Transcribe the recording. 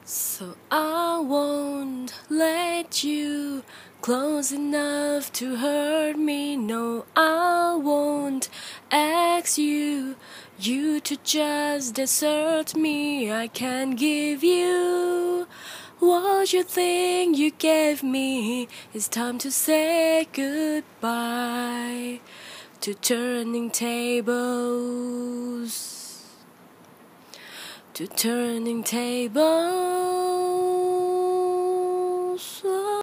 So I won't let you close enough to hurt me. No, I won't ask you to just desert me. I can't give you what you think you gave me. It's time to say goodbye to turning tables. To turning tables.